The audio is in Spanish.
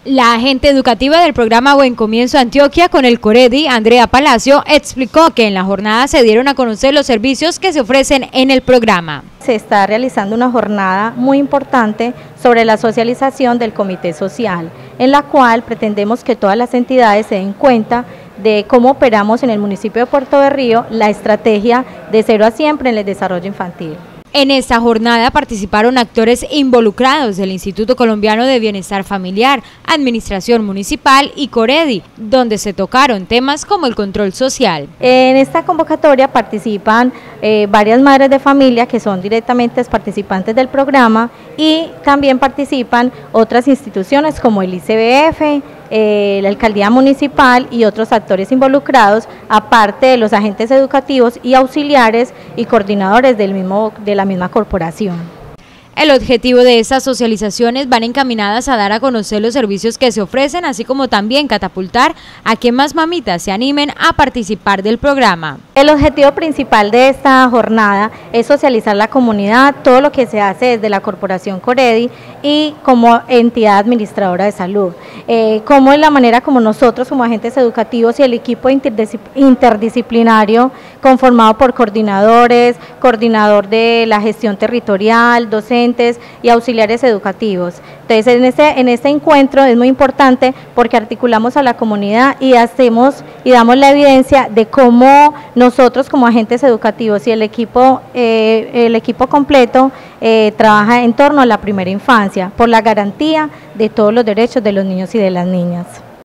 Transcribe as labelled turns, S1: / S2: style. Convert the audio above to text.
S1: La agente educativa del programa Buen Comienzo Antioquia con el Coredi, Andrea Palacio, explicó que en la jornada se dieron a conocer los servicios que se ofrecen en el programa.
S2: Se está realizando una jornada muy importante sobre la socialización del Comité Social, en la cual pretendemos que todas las entidades se den cuenta de cómo operamos en el municipio de Puerto Berrío la estrategia de 0 a siempre en el desarrollo infantil.
S1: En esta jornada participaron actores involucrados del Instituto Colombiano de Bienestar Familiar, Administración Municipal y Coredi, donde se tocaron temas como el control social.
S2: En esta convocatoria participan varias madres de familia que son directamente participantes del programa y también participan otras instituciones como el ICBF, la alcaldía municipal y otros actores involucrados, aparte de los agentes educativos y auxiliares y coordinadores de la misma corporación.
S1: El objetivo de estas socializaciones van encaminadas a dar a conocer los servicios que se ofrecen, así como también catapultar a que más mamitas se animen a participar del programa.
S2: El objetivo principal de esta jornada es socializar la comunidad, todo lo que se hace desde la Corporación Coredi y como entidad administradora de salud, cómo es la manera como nosotros como agentes educativos y el equipo interdisciplinario conformado por coordinadores, coordinador de la gestión territorial, docentes y auxiliares educativos. Entonces en este encuentro es muy importante porque articulamos a la comunidad y damos la evidencia de cómo nosotros como agentes educativos y el equipo completo trabaja en torno a la primera infancia por la garantía de todos los derechos de los niños y de las niñas.